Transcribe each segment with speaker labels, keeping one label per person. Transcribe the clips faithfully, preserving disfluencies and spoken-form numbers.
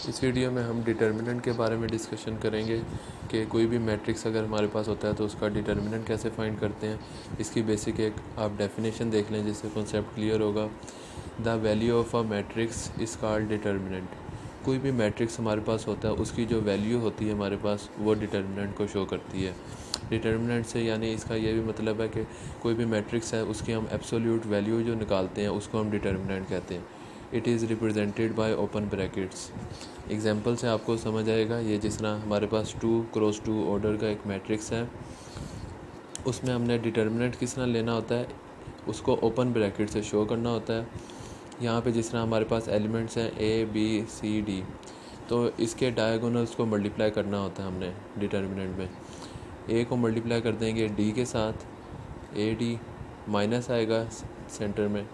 Speaker 1: इस वीडियो में हम डिटर्मिनेंट के बारे में डिस्कशन करेंगे कि कोई भी मैट्रिक्स अगर हमारे पास होता है तो उसका डिटर्मिनेंट कैसे फाइंड करते हैं। इसकी बेसिक एक आप डेफिनेशन देख लें जिससे कॉन्सेप्ट क्लियर होगा। The value of a matrix is called determinant. कोई भी मैट्रिक्स हमारे पास होता है उसकी जो वैल्यू होती है हमारे पास वो डिटर्मिनेंट को शो करती है। डिटर्मिनेंट से यानी इसका ये भी मतलब है कि कोई भी मैट्रिक्स है उसकी हम एब्सोल्यूट वैल्यू जो निकालते हैं उसको हम डिटर्मिनेंट कहते हैं। It is represented by open brackets. Example से आपको समझ आएगा। ये जिस तरह हमारे पास टू क्रॉस टू ऑर्डर का एक मैट्रिक्स है, उसमें हमने डिटर्मिनेंट किस तरह लेना होता है, उसको ओपन ब्रैकेट से शो करना होता है। यहाँ पे जिस तरह हमारे पास एलिमेंट्स हैं ए बी सी डी, तो इसके डायगोनल्स को मल्टीप्लाई करना होता है हमने डिटर्मिनेंट में। ए को मल्टीप्लाई कर देंगे डी के साथ, ए डी माइनस आएगा सेंटर में,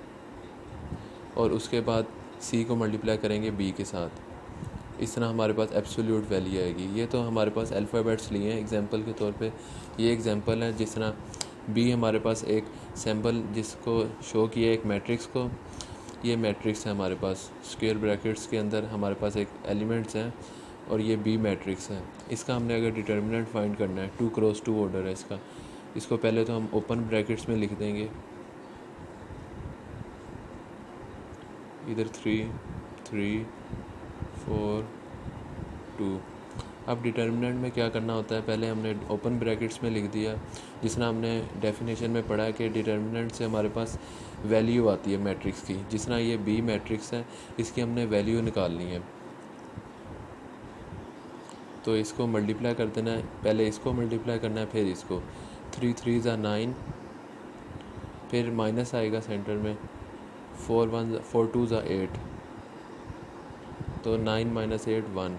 Speaker 1: और उसके बाद सी को मल्टीप्लाई करेंगे बी के साथ। इस तरह हमारे पास एब्सोल्यूट वैल्यू आएगी। ये तो हमारे पास अल्फ़ाबेट्स लिए हैं एग्जांपल के तौर पे। ये एग्जांपल है जिस तरह बी हमारे पास एक सैम्पल जिसको शो किया एक मैट्रिक्स को। ये मैट्रिक्स है हमारे पास, स्क्वायर ब्रैकेट्स के अंदर हमारे पास एक एलिमेंट्स हैं और ये बी मैट्रिक्स है। इसका हमने अगर डिटर्मिनेंट फाइंड करना है, टू क्रॉस टू ऑर्डर है इसका, इसको पहले तो हम ओपन ब्रैकेट्स में लिख देंगे, इधर थ्री थ्री फोर टू। अब डिटर्मिनेंट में क्या करना होता है, पहले हमने ओपन ब्रैकेट्स में लिख दिया। जिस तरह हमने डेफिनेशन में पढ़ा है कि डिटर्मिनेंट से हमारे पास वैल्यू आती है मैट्रिक्स की। जिस तरह ये बी मैट्रिक्स है, इसकी हमने वैल्यू निकालनी है, तो इसको मल्टीप्लाई कर देना है। पहले इसको मल्टीप्लाई करना है, फिर इसको। थ्री थ्री ज़ा नाइन, फिर माइनस आएगा सेंटर में, फोर वन फोर टू ज़ा एट, तो नाइन माइनस एट वन।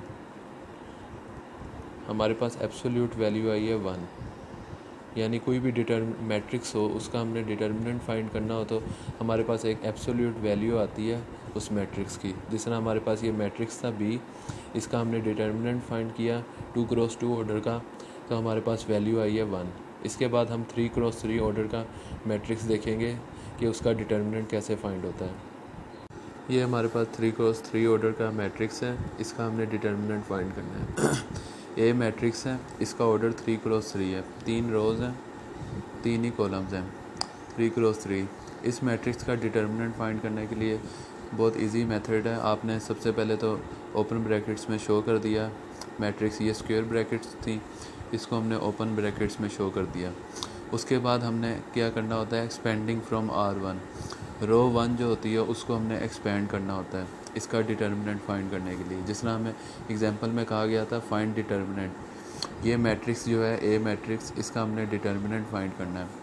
Speaker 1: हमारे पास एब्सोल्यूट वैल्यू आई है वन। यानी कोई भी डिटर्म मैट्रिक्स हो उसका हमने डिटर्मिनेंट फाइंड करना हो तो हमारे पास एक एब्सोल्यूट वैल्यू आती है उस मैट्रिक्स की। जिस तरह हमारे पास ये मैट्रिक्स था बी, इसका हमने डिटर्मिनेंट फाइंड किया टू क्रॉस टू ऑर्डर का, तो हमारे पास वैल्यू आई है वन। इसके बाद हम थ्री क्रॉस थ्री ऑर्डर का मैट्रिक्स देखेंगे कि उसका डिटर्मिनेंट कैसे फाइंड होता है। ये हमारे पास थ्री क्रॉस थ्री ऑर्डर का मैट्रिक्स है, इसका हमने डिटर्मिनेंट फाइंड करना है। ए मैट्रिक्स है, इसका ऑर्डर थ्री क्रॉस थ्री है, तीन रोज़ हैं, तीन ही कॉलम्स हैं, थ्री क्रॉस थ्री। इस मैट्रिक्स का डिटर्मिनेंट फाइंड करने के लिए बहुत इजी मेथड है। आपने सबसे पहले तो ओपन ब्रैकेट्स में शो कर दिया मैट्रिक्स, ये स्क्वायर ब्रैकेट्स थी, इसको हमने ओपन ब्रैकेट्स में शो कर दिया। उसके बाद हमने क्या करना होता है, expanding from R one, row one जो होती है उसको हमने एक्सपेंड करना होता है इसका डिटर्मिनेंट फाइंड करने के लिए। जिस तरह हमें एग्जांपल में कहा गया था फाइंड डिटर्मिनेंट। ये मैट्रिक्स जो है ए मैट्रिक्स, इसका हमने डिटर्मिनेंट फाइंड करना है।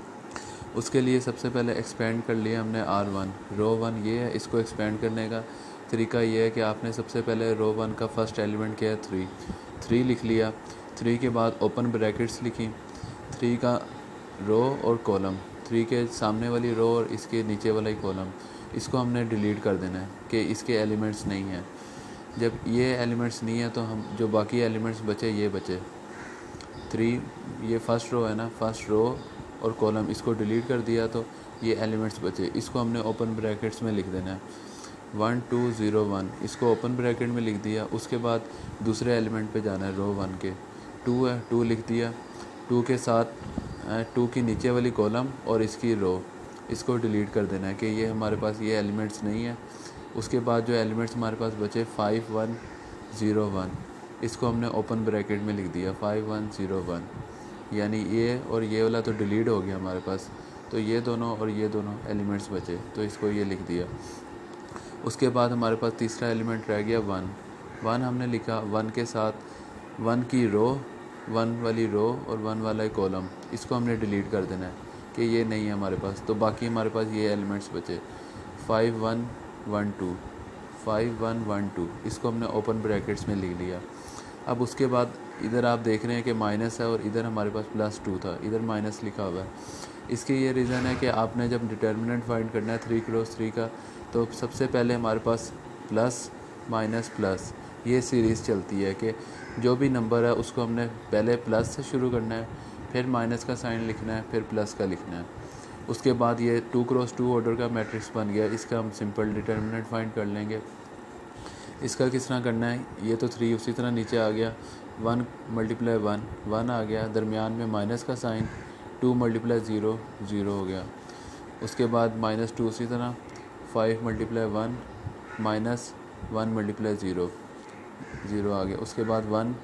Speaker 1: उसके लिए सबसे पहले एक्सपेंड कर लिया हमने आर वन, रो वन ये है। इसको एक्सपेंड करने का तरीका ये है कि आपने सबसे पहले रो वन का फर्स्ट एलिमेंट क्या है, थ्री, थ्री लिख लिया। थ्री के बाद ओपन ब्रैकेट्स लिखी, थ्री का रो और कॉलम, थ्री के सामने वाली रो और इसके नीचे वाला ही कॉलम, इसको हमने डिलीट कर देना है कि इसके एलिमेंट्स नहीं हैं। जब ये एलिमेंट्स नहीं है तो हम जो बाकी एलिमेंट्स बचे ये बचे थ्री, ये फर्स्ट रो है ना, फर्स्ट रो और कॉलम, इसको डिलीट कर दिया तो ये एलिमेंट्स बचे, इसको हमने ओपन ब्रैकेट्स में लिख देना है। वन टू ज़ीरो वन, इसको ओपन ब्रैकेट में लिख दिया। उसके बाद दूसरे एलिमेंट पे जाना है, रो वन के, टू है, टू लिख दिया। टू के साथ टू की नीचे वाली कॉलम और इसकी रो, इसको डिलीट कर देना है कि ये हमारे पास ये एलिमेंट्स नहीं है। उसके बाद जो एलिमेंट्स हमारे पास बचे फाइव वन ज़ीरो वन, इसको हमने ओपन ब्रैकेट में लिख दिया, फाइव वन ज़ीरो वन। यानी ये और ये वाला तो डिलीट हो गया हमारे पास, तो ये दोनों और ये दोनों एलिमेंट्स बचे, तो इसको ये लिख दिया। उसके बाद हमारे पास तीसरा एलिमेंट रह गया वन, वन हमने लिखा, वन के साथ वन की रो, वन वाली रो और वन वाला कॉलम, इसको हमने डिलीट कर देना है कि ये नहीं है हमारे पास। तो बाकी हमारे पास ये एलिमेंट्स बचे, five one one two, five one one two, इसको हमने ओपन ब्रैकेट्स में लिख लिया। अब उसके बाद इधर आप देख रहे हैं कि माइनस है और इधर हमारे पास प्लस टू था, इधर माइनस लिखा हुआ है। इसके ये रीज़न है कि आपने जब डिटर्मिनेंट फाइंड करना है थ्री क्रॉस थ्री का, तो सबसे पहले हमारे पास प्लस माइनस प्लस ये सीरीज़ चलती है कि जो भी नंबर है उसको हमने पहले प्लस से शुरू करना है, फिर माइनस का साइन लिखना है, फिर प्लस का लिखना है। उसके बाद ये टू क्रॉस टू ऑर्डर का मैट्रिक्स बन गया, इसका हम सिंपल डिटर्मिनेंट फाइंड कर लेंगे। इसका किस तरह करना है, ये तो थ्री उसी तरह नीचे आ गया, वन मल्टीप्लाई वन वन आ गया, दरमियान में माइनस का sign, two multiply zero zero हो गया। उसके बाद माइनस टू उसी तरह, five multiply one minus one multiply zero zero आ गया। उसके बाद वन,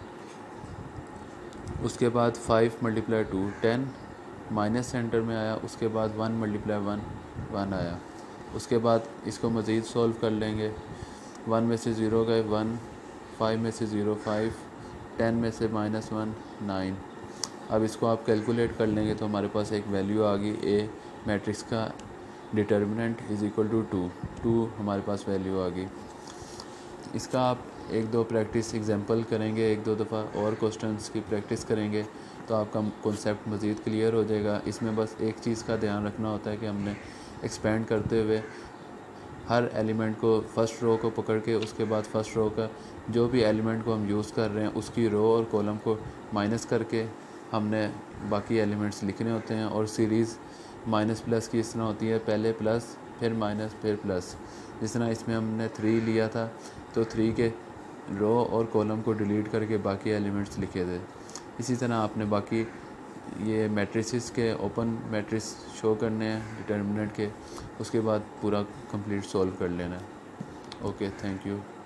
Speaker 1: उसके बाद five multiply two ten minus centre में आया। उसके बाद वन मल्टीप्लाई वन वन आया। उसके बाद इसको मज़ीद सॉल्व कर लेंगे। वन में से ज़ीरो गए वन, फाइव में से ज़ीरो फाइव, टेन में से माइनस वन नाइन। अब इसको आप कैलकुलेट कर लेंगे तो हमारे पास एक वैल्यू आ गई, ए मैट्रिक्स का determinant is equal to two two हमारे पास वैल्यू आ गई। इसका आप एक दो प्रैक्टिस एग्जांपल करेंगे, एक दो दफ़ा और क्वेश्चंस की प्रैक्टिस करेंगे तो आपका कॉन्सेप्ट मज़ीद क्लियर हो जाएगा। इसमें बस एक चीज़ का ध्यान रखना होता है कि हमने एक्सपेंड करते हुए हर एलिमेंट को, फर्स्ट रो को पकड़ के उसके बाद फर्स्ट रो का जो भी एलिमेंट को हम यूज़ कर रहे हैं उसकी रो और कॉलम को माइनस करके हमने बाकी एलिमेंट्स लिखने होते हैं। और सीरीज़ माइनस प्लस की इस तरह होती है, पहले प्लस फिर माइनस फिर प्लस। जिस तरह इसमें हमने थ्री लिया था तो थ्री के रो और कॉलम को डिलीट करके बाकी एलिमेंट्स लिखे थे। इसी तरह आपने बाकी ये मैट्रिसेस के ओपन मैट्रिक्स शो करने हैं डिटर्मिनेंट के, उसके बाद पूरा कंप्लीट सॉल्व कर लेना है। Okay, thank you.